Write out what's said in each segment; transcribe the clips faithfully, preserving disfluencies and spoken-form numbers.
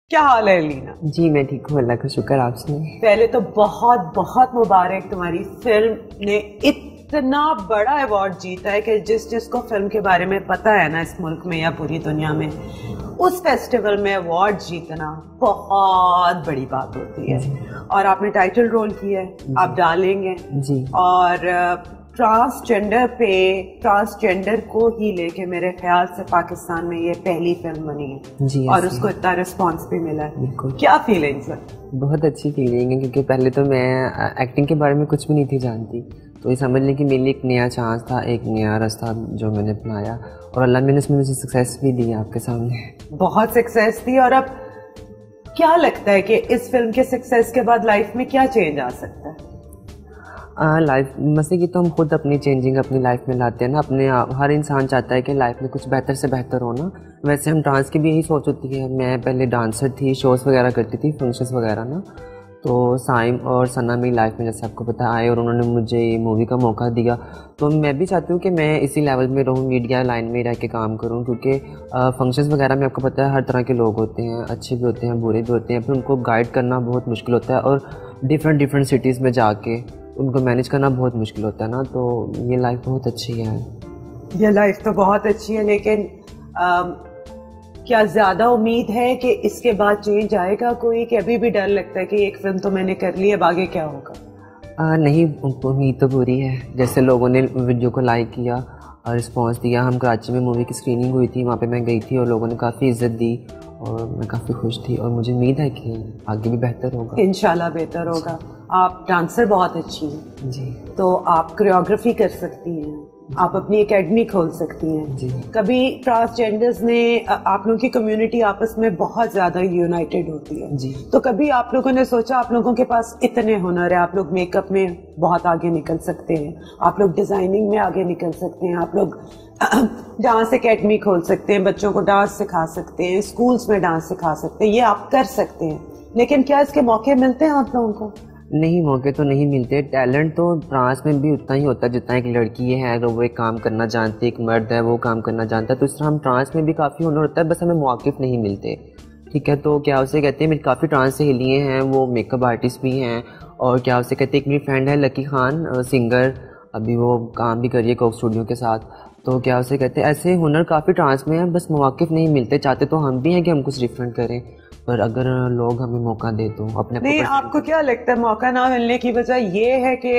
क्या हाल है अलीना? जी मैं ठीक हूँ, अल्लाह का शुक्र। आप सुनाएं। पहले तो बहुत बहुत मुबारक, तुम्हारी फिल्म ने इतना बड़ा अवार्ड जीता है कि जिस जिसको फिल्म के बारे में पता है ना इस मुल्क में या पूरी दुनिया में, उस फेस्टिवल में अवार्ड जीतना बहुत बड़ी बात होती है। और आपने टाइटल रोल किया है, आप डालेंगे जी। और ट्रांसजेंडर पे ट्रांसजेंडर को ही लेके मेरे ख्याल से पाकिस्तान में ये पहली फिल्म बनी है जी, और उसको इतना रिस्पांस भी मिला है। क्या फीलिंग्स है? बहुत अच्छी फीलिंग है, क्योंकि पहले तो मैं एक्टिंग के बारे में कुछ भी नहीं थी जानती, तो ये समझ लें कि मेरे लिए एक नया चांस था, एक नया रास्ता जो मैंने अपनाया, और अल्लाह ने उसमें मुझे सक्सेस भी दी आपके सामने। बहुत सक्सेस दी। और अब क्या लगता है कि इस फिल्म के सक्सेस के बाद लाइफ में क्या चेंज आ सकता है? लाइफ मसे की तो हम खुद अपनी चेंजिंग अपनी लाइफ में लाते हैं ना। अपने हर इंसान चाहता है कि लाइफ में कुछ बेहतर से बेहतर हो ना। वैसे हम डांस की भी यही सोच होती है। मैं पहले डांसर थी, शोज़ वगैरह करती थी, फंक्शंस वगैरह ना। तो साइम और सना मेरी लाइफ में जैसे आपको पता आए और उन्होंने मुझे ये मूवी का मौका दिया, तो मैं भी चाहती हूँ कि मैं इसी लेवल में रहूँ, मीडिया लाइन में रह के काम करूँ, क्योंकि फंक्शंस वगैरह में आपको पता है हर तरह के लोग होते हैं, अच्छे भी होते हैं, बुरे भी होते हैं, फिर उनको गाइड करना बहुत मुश्किल होता है, और डिफरेंट डिफरेंट सिटीज़ में जाके उनको मैनेज करना बहुत मुश्किल होता है ना। तो ये लाइफ बहुत अच्छी है। ये लाइफ तो बहुत अच्छी है, लेकिन आ, क्या ज़्यादा उम्मीद है कि इसके बाद चेंज आएगा कोई, कि अभी भी डर लगता है कि एक फिल्म तो मैंने कर ली, अब आगे क्या होगा? आ, नहीं, उम्मीद तो पूरी है। जैसे लोगों ने वीडियो को लाइक किया और रिस्पॉन्स दिया। हम कराची में मूवी की स्क्रीनिंग हुई थी, वहाँ पे मैं गई थी और लोगों ने काफ़ी इज्जत दी और मैं काफ़ी खुश थी, और मुझे उम्मीद है कि आगे भी बेहतर होगा। इंशाल्लाह बेहतर होगा। आप डांसर बहुत अच्छी हैं जी, तो आप कोरियोग्राफी कर सकती हैं, आप अपनी एकेडमी खोल सकती हैं जी। कभी ट्रांसजेंडर्स ने, आप लोगों की कम्युनिटी आपस में बहुत ज्यादा यूनाइटेड होती है जी, तो कभी आप लोगों ने सोचा, आप लोगों के पास इतने हुनर है, आप लोग मेकअप में बहुत आगे निकल सकते हैं, आप लोग डिजाइनिंग में आगे निकल सकते हैं, आप लोग डांस एकेडमी खोल सकते हैं, बच्चों को डांस सिखा सकते हैं, स्कूल्स में डांस सिखा सकते हैं, ये आप कर सकते हैं, लेकिन क्या इसके मौके मिलते हैं आप लोगों को? नहीं, मौके तो नहीं मिलते। टैलेंट तो ट्रांस में भी उतना ही होता है जितना एक लड़की है, अगर वो एक काम करना जानती है, एक मर्द है वो काम करना जानता है, तो इस तरह हम ट्रांस में भी काफ़ी हुनर होता है, बस हमें मौक़िफ़ नहीं मिलते। ठीक है, तो क्या उसे कहते हैं, मेरी काफ़ी ट्रांस सहेलियाँ हैं, वो मेकअप आर्टिस्ट भी हैं, और क्या उसे कहते हैं, एक मेरी फ्रेंड है लकी खान, सिंगर, अभी वो काम भी कर रही है कोक स्टूडियो के साथ। तो क्या उसे कहते हैं, ऐसे हुनर काफ़ी ट्रांस में है, बस मौक़िफ़ नहीं मिलते। चाहते तो हम भी हैं कि हम कुछ डिफरेंट करें, पर अगर लोग हमें मौका दे तो अपने नहीं। आपको क्या लगता है मौका ना मिलने की वजह ये है कि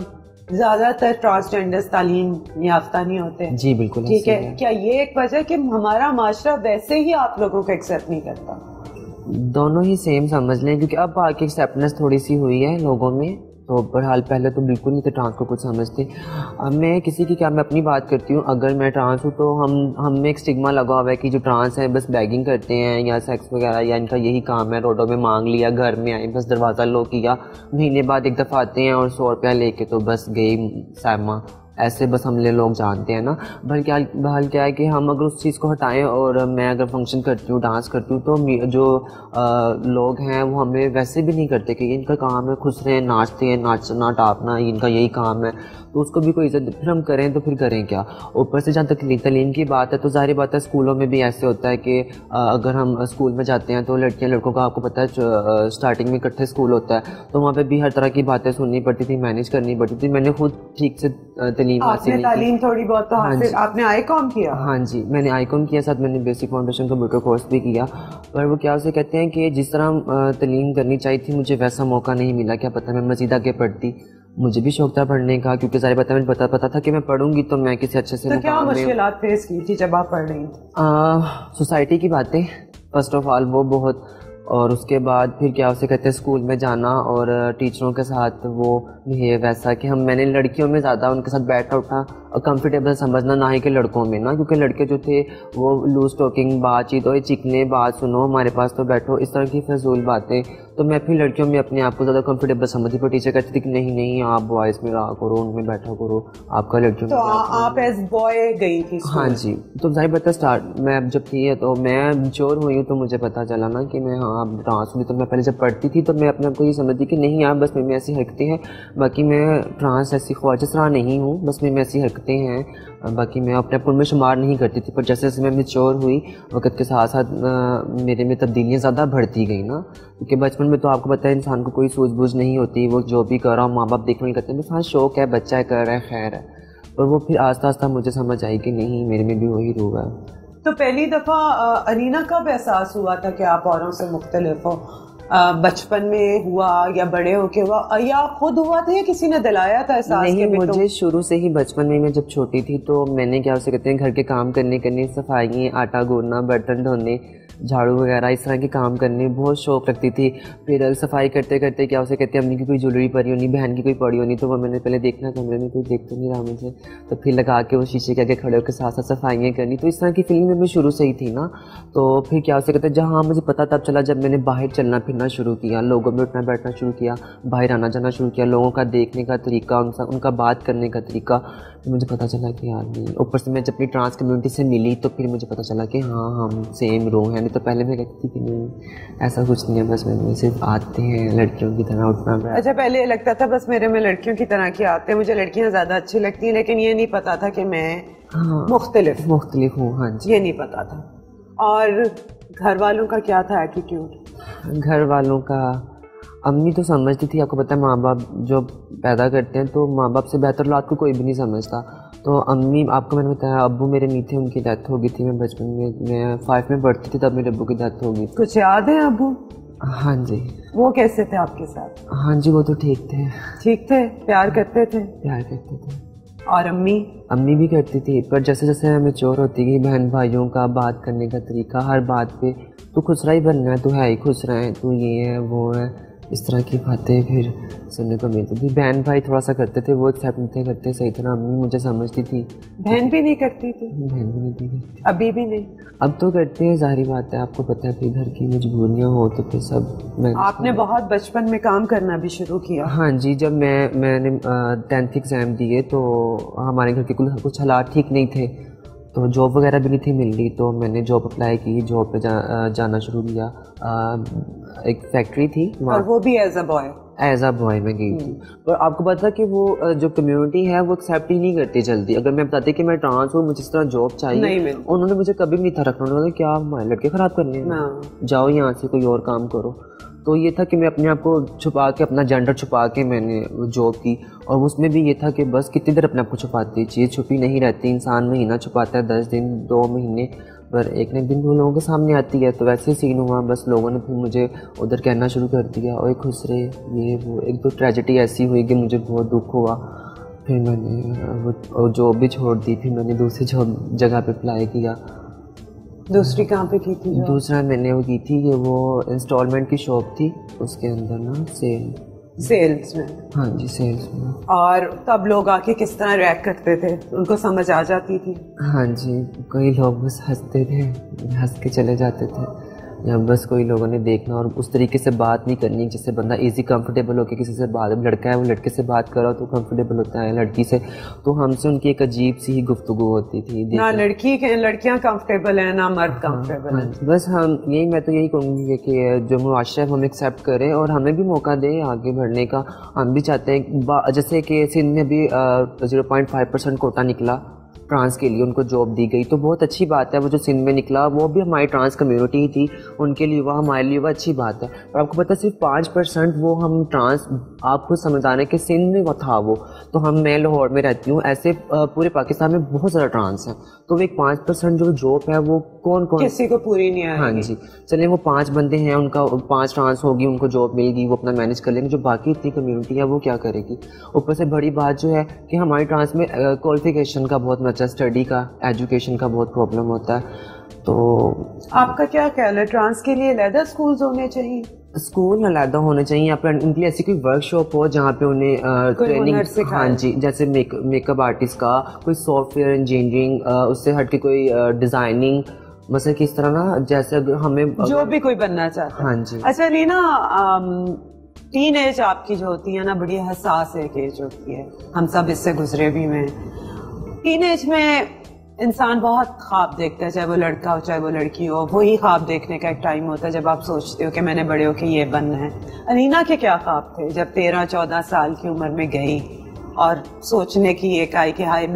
ज्यादातर ट्रांसजेंडर्स तालीम याफ्ता नहीं होते? जी बिल्कुल, ठीक है। क्या ये एक वजह कि हमारा माशरा वैसे ही आप लोगों को एक्सेप्ट नहीं करता? दोनों ही सेम समझ लें, क्योंकि अब आके एक्सेप्टेंस थोड़ी सी हुई है लोगों में, तो बहरहाल पहले तो बिल्कुल नहीं थे ट्रांस को कुछ समझते। अब मैं किसी की क्या, मैं अपनी बात करती हूँ, अगर मैं ट्रांस हूँ तो हम हम में एक स्टिग्मा लगा हुआ है कि जो ट्रांस है बस बैगिंग करते हैं या सेक्स वगैरह, या इनका यही काम है, रोडों में मांग लिया, घर में आए बस दरवाज़ा लो किया, महीने बाद एक दफ़ा आते हैं और सौ रुपया लेके तो बस गई सामा, ऐसे बस हमले लोग जानते हैं ना। बल क्या बहल क्या है कि हम अगर उस चीज़ को हटाएं, और मैं अगर फंक्शन करती हूँ, डांस करती हूँ, तो जो आ, लोग हैं वो हमें वैसे भी नहीं करते कि इनका काम है खुश रहें, नाचते हैं, नाचना टापना इनका यही काम है, तो उसको भी कोई इज्जत, फिर हम करें तो फिर करें क्या। ऊपर से जहाँ तक तलीम की बात है, तो ज़ाहिर बात है स्कूलों में भी ऐसे होता है कि अगर हम स्कूल में जाते हैं तो लड़कियाँ लड़कों का आपको पता है स्टार्टिंग में इकट्ठे स्कूल होता है, तो वहाँ पर भी हर तरह की बातें सुननी पड़ती थी, मैनेज करनी पड़ती थी। मैंने खुद ठीक से आपने तालीम थोड़ी बहुत तो हासिल, आपने आई कॉम किया? हाँ जी, मैंने आई कॉम किया, साथ मैंने बेसिक फाउंडेशन कंप्यूटर कोर्स भी किया, पर वो क्या उसे कहते हैं कि जिस तरह तालीम करनी चाहिए थी मुझे वैसा मौका नहीं मिला। क्या पता मैं मज़ीद आगे पढ़ती, मुझे भी शौक था पढ़ने का, क्योंकि सारे पता मुझे पता पता था कि मैं पढ़ूंगी तो मैं किसी अच्छे से तो क्या मुश्किलात फेस की थी जब आप पढ़ रही थी? सोसाइटी की बातें फर्स्ट ऑफ ऑल वो बहुत, और उसके बाद फिर क्या उसे कहते हैं स्कूल में जाना और टीचरों के साथ वो बिहेव वैसा कि हम मैंने लड़कियों में ज़्यादा उनके साथ बैठा उठा और कंफर्टेबल समझना, ना ही कि लड़कों में ना, क्योंकि लड़के जो थे वो लूज टॉकिंग, बातचीत और चिकने, बात सुनो हमारे पास तो बैठो, इस तरह की फजूल बातें, तो मैं फिर लड़कियों में अपने आप को ज़्यादा कंफर्टेबल समझती, पर टीचर कहती थी कि नहीं नहीं आप बॉयज़ में रहा करो, उनमें बैठा करो, आपका लड़कियों तो में आप एज बॉय गई थी? हाँ जी, तो जाहिर बात है स्टार्ट मैं जब थी तो मैं मैच्योर हुई हूँ तो मुझे पता चला ना कि मैं हाँ अब ट्रांस हुई। तो मैं पहले जब पढ़ती थी तो मैं अपने आप को ये समझती कि नहीं यार बस में ऐसी हरकतें हैं, बाकी मैं ट्रांस ऐसी ख्वाहिश रहा नहीं हूँ, बस में ऐसी हरकतें हैं, बाकी मैं अपने आप उनमें शुमार नहीं करती थी, पर जैसे जैसे मैं मैच्योर हुई वक्त के साथ साथ मेरे में तब्दीलियाँ ज़्यादा बढ़ती गई ना, क्योंकि बचपन में तो आपको पता है इंसान को कोई सूझबूझ नहीं होती, वो जो भी कर रहा हो माँ बाप देखने करते हैं, बस हाँ शौक है, बच्चा है कर रहा है, खैर है। और वो फिर आस्ता आस्ता मुझे समझ आई कि नहीं मेरे में भी वही रूह है। तो पहली दफ़ा अलीना कब एहसास हुआ था कि आप औरों से मुख्तलिफ हो? बचपन में हुआ या बड़े होके हुआ या खुद हुआ था या किसी ने दिलाया था एहसास? नहीं, मुझे शुरू से ही बचपन में, मैं जब छोटी थी तो मैंने क्या उसे कहते हैं घर के काम करने करने सफाई, आटा गूंदना, बर्तन धोने, झाड़ू वगैरह इस तरह के काम करने बहुत शौक रखती थी। फिर सफाई करते करते क्या उसे कहते हैं अम्मी की कोई ज्वेलरी पड़ी होनी, बहन की कोई पड़ी होनी, तो वो मैंने पहले देखना कमरे में कोई देख तो नहीं रहा मुझे, तो फिर लगा के वो शीशे के आगे खड़े होकर साथ साथ सफाइयाँ करनी। तो इस तरह की फीलिंग में शुरू से ही थी ना। तो फिर क्या उसे कहते हैं जहाँ मुझे पता तब चला जब मैंने बाहर चलना फिरना शुरू किया, लोगों में उठना बैठना शुरू किया, बाहर आना जाना शुरू किया, लोगों का देखने का तरीका, उनका उनका बात करने का तरीका, तो मुझे पता चला कि यार नहीं। ऊपर से मैं जब अपनी ट्रांस कम्युनिटी से मिली तो फिर मुझे पता चला कि हाँ हम सेम रो हैं। नहीं तो पहले मैं कहती थी कि नहीं ऐसा कुछ नहीं है, बस मैं सिर्फ आते हैं लड़कियों की तरह उठना बैठना। अच्छा, पहले लगता था बस मेरे में लड़कियों की तरह की आते हैं, मुझे लड़कियां ज़्यादा अच्छी लगती हैं, लेकिन ये नहीं पता था कि मैं हाँ, मुख्तलिफ मुख्तलिफ हूँ। हाँ जी, ये नहीं पता था। और घर वालों का क्या था एटीट्यूड? घर वालों का, अम्मी तो समझती थी, आपको पता है माँ बाप जो पैदा करते हैं तो माँ बाप से बेहतर औलाद को कोई भी नहीं समझता। तो अम्मी, आपको मैंने बताया अब्बू मेरे नहीं थे, उनकी डेथ हो गई थी, मैं बचपन में मैं फाइव में पढ़ती थी तब मेरे अब्बू की डेथ हो गई। कुछ याद है अब्बू? हाँ जी। वो कैसे थे आपके साथ? हाँ जी, वो तो ठीक थे। ठीक थे, प्यार करते थे? प्यार करते थे। और अम्मी? अम्मी भी करती थी, पर जैसे जैसे मैं मैच्योर होती गई, बहन भाइयों का बात करने का तरीका, हर बात पे तू खुश रहा ही बनना है, तू है ही खुश रहा है, तू ये है वो है, इस तरह की बातें फिर सुनने को मिलती थी। बहन भाई थोड़ा सा करते थे, वो एक्सेप्ट नहीं करते सही तरह। अम्मी मुझे समझती थी। बहन भी नहीं करती थी? बहन भी नहीं थी। अभी भी नहीं? अब तो करते हैं, जाहिर बात है, आपको पता है कि घर की मजबूरियाँ हो तो फिर सब। आपने बहुत बचपन में काम करना भी शुरू किया? हाँ जी, जब मैं मैंने टेंथ एग्ज़ाम दिए तो हमारे घर के कुछ हालात ठीक नहीं थे, तो जॉब वगैरह भी नहीं थी मिल रही, तो मैंने जॉब अप्लाई की, जॉब पे जा, जाना शुरू किया। एक फैक्ट्री थी, और वो भी as a boy? As a boy मैं गई थी। पर आपको पता कि वो जो कम्युनिटी है वो एक्सेप्ट ही नहीं करती जल्दी। अगर मैं बताती कि मैं ट्रांस हूँ, मुझे इस तरह जॉब चाहिए, उन्होंने मुझे कभी भी नहीं था रखना। उन्होंने क्या हमारे लड़के ख़राब करने हैं, जाओ यहाँ से कोई और काम करो। तो ये था कि मैं अपने आप को छुपा के, अपना जेंडर छुपा के मैंने जॉब की। और उसमें भी ये था कि बस कितनी देर अपने आप को छुपाती, चीज़ छुपी नहीं रहती। इंसान महीना छुपाता है, दस दिन, दो महीने, पर एक न एक दिन वो लोगों के सामने आती है। तो वैसे ही सीन हुआ, बस लोगों ने फिर मुझे उधर कहना शुरू कर दिया, ओए खुश रहे, ये वो। एक तो ट्रेजेडी ऐसी हुई कि मुझे बहुत दुख हुआ। फिर मैंने वो जॉब भी छोड़ दी, फिर मैंने दूसरी जॉब जगह पे अप्लाई किया। दूसरी कहाँ पे की थी? दूसरा मैंने वो की थी कि वो इंस्टॉलमेंट की शॉप थी, उसके अंदर ना सेल सेल्स में। हाँ जी, सेल्स में। और तब लोग आके किस तरह रिएक्ट करते थे, उनको समझ आ जाती थी? हाँ जी, कई लोग बस हंसते थे, हंस के चले जाते थे, या बस कोई लोगों ने देखना और उस तरीके से बात नहीं करनी जिससे बंदा इजी कंफर्टेबल होकर किसी से बात, लड़का है वो लड़के से बात करो तो कंफर्टेबल होता है, लड़की से तो हमसे उनकी एक अजीब सी ही गुफ्तगू होती थी। ना लड़की के लड़कियां कंफर्टेबल हैं ना मर्द कंफर्टेबल हाँ, हैं। बस हम यही, मैं तो यही कहूँगी कि जो मुआशरा है हम एक्सेप्ट करें और हमें भी मौका दें आगे बढ़ने का। हम भी चाहते हैं, जैसे कि सिंध में भी zero point five percent quota निकला ट्रांस के लिए, उनको जॉब दी गई, तो बहुत अच्छी बात है। वो जो सिंध में निकला वो भी हमारी ट्रांस कम्युनिटी ही थी, उनके लिए वो, हमारे लिए वो अच्छी बात है। और आपको पता है सिर्फ पाँच परसेंट वो हम ट्रांस, आपको समझाने के सिंध में वो था वो, तो हम, मैं लाहौर में रहती हूँ, ऐसे पूरे पाकिस्तान में बहुत ज़्यादा ट्रांस है, तो वो एक पाँच परसेंट जो जॉब है वो कौन कौन, किसी को पूरी नहीं आएगी। हाँ जी, चलिए वो पाँच बंदे हैं, उनका पाँच ट्रांस होगी, उनको जॉब मिल गई, वो अपना मैनेज कर लेंगे, जो बाकी इतनी कम्युनिटी है वो क्या करेगी। ऊपर से बड़ी बात जो है कि हमारी ट्रांस में क्वालिफिकेशन का बहुत मचा, स्टडी का, एजुकेशन का बहुत प्रॉब्लम होता है। तो आपका क्या ख्याल है, ट्रांस के लिए अलग स्कूल्स होने चाहिए? स्कूल अलग होने चाहिए, या फिर उनके लिए ऐसी कोई वर्कशॉप हो जहाँ पे उन्हें ट्रेनिंग, हाँ जी, जैसे मेक मेकअप आर्टिस्ट का, कोई सॉफ्टवेयर इंजीनियरिंग, उससे हट के कोई डिज़ाइनिंग, मतलब किस तरह ना, जैसे हमें जो भी कोई बनना चाहता है। हाँ जी। अच्छा रीना, टीन एज आपकी जो होती है ना, बड़ी हसास एक एज होती है, हम सब इससे गुजरे भी हैं। टीन एज में इंसान बहुत ख्वाब देखता है, चाहे वो लड़का हो चाहे वो लड़की हो, वही ख्वाब देखने का एक टाइम होता है जब आप सोचते हो कि मैंने बड़े होके ये बनना है। अलीना के क्या ख्वाब थे जब तेरह चौदह साल की उम्र में गई और सोचने की एक आई कि हाय मैं अब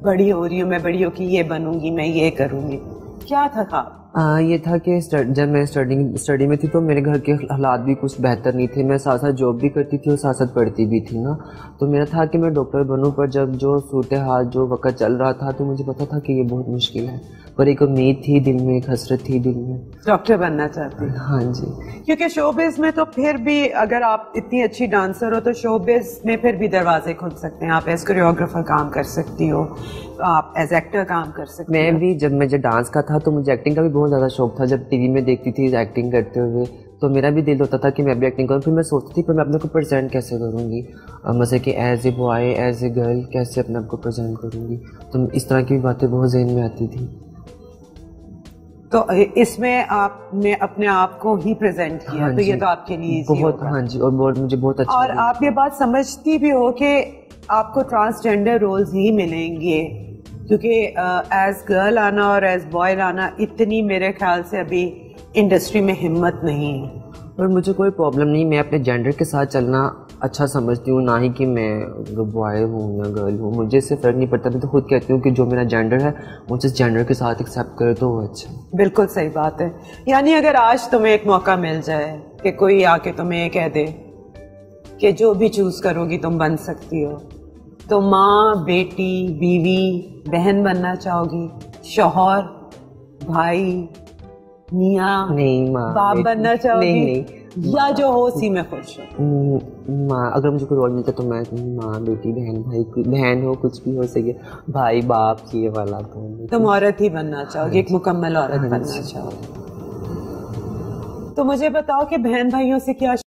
बड़ी हो रही हूँ, मैं बड़ी होकर ये बनूंगी, मैं ये करूंगी, क्या था ख्वाब? आ, ये था कि जब मैं स्टडी स्टडी में थी तो मेरे घर के हालात भी कुछ बेहतर नहीं थे। मैं साथ साथ जॉब भी करती थी और साथ साथ पढ़ती भी थी ना। तो मेरा था कि मैं डॉक्टर बनूं, पर जब जो सूरत हाल जो वक्त चल रहा था तो मुझे पता था कि ये बहुत मुश्किल है, पर एक उम्मीद थी दिल में, एक हसरत थी दिल में। डॉक्टर बनना चाहती? हाँ जी। क्योंकि शोबिज में तो फिर भी अगर आप इतनी अच्छी डांसर हो तो शोबिज में फिर भी दरवाजे खुल सकते हैं। आप एज कोरियोग्राफर काम कर सकती हो, आप एज एक्टर काम कर सकती हो। मैं भी जब मैं जब डांस का था तो मुझे एक्टिंग का भी बहुत ज़्यादा शौक था। जब टीवी में देखती थी एक्टिंग करते हुए तो मेरा भी दिल होता था कि मैं भी एक्टिंग करूँ। फिर मैं सोचती थी पर मैं अपने को प्रेजेंट कैसे करूँगी, मतलब कि as a boy as a girl कैसे अपने आप को प्रेजेंट करूँगी। तो इस तरह की बातें बहुत जहन में आती थी। तो इसमें आपने अपने आप को ही प्रेजेंट किया। हाँ, तो ये तो आपके लिए बहुत, हाँ जी, और बहुत मुझे बहुत अच्छा। और आप ये बात समझती भी हो कि आपको ट्रांसजेंडर रोल्स ही मिलेंगे, क्योंकि एज गर्ल आना और एज बॉय आना इतनी मेरे ख्याल से अभी इंडस्ट्री में हिम्मत नहीं है। और मुझे कोई प्रॉब्लम नहीं, मैं अपने जेंडर के साथ चलना अच्छा समझती हूँ, ना ही कि मैं बॉय हूँ या गर्ल हूँ। मुझे इससे फ़र्क नहीं पड़ता। मैं तो खुद कहती हूँ कि जो मेरा जेंडर है मुझे इस जेंडर के साथ एक्सेप्ट करे तो वो अच्छा है। बिल्कुल सही बात है। यानी अगर आज तुम्हें एक मौका मिल जाए कि कोई आके तुम्हें ये कह दे कि जो भी चूज़ करोगी तुम बन सकती हो, तो माँ, बेटी, बीवी, बहन बनना चाहोगी, शौहर, भाई, मियाँ, नहीं माँ, बाप बनना चाहोगी? नहीं, नहीं, या जो हो उसी में खुश हो? माँ, अगर मुझे कोई रोल मिलता तो मैं माँ, बेटी, बहन, भाई, बहन हो कुछ भी हो सके, भाई, बाप, ये वाला तो तुम औरत ही बनना चाहोगी, एक मुकम्मल औरत बनना चाहोगी। तो मुझे बताओ कि बहन भाइयों से क्या